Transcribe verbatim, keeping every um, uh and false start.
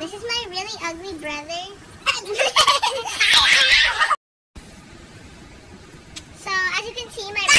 This is my really ugly brother. So as you can see, my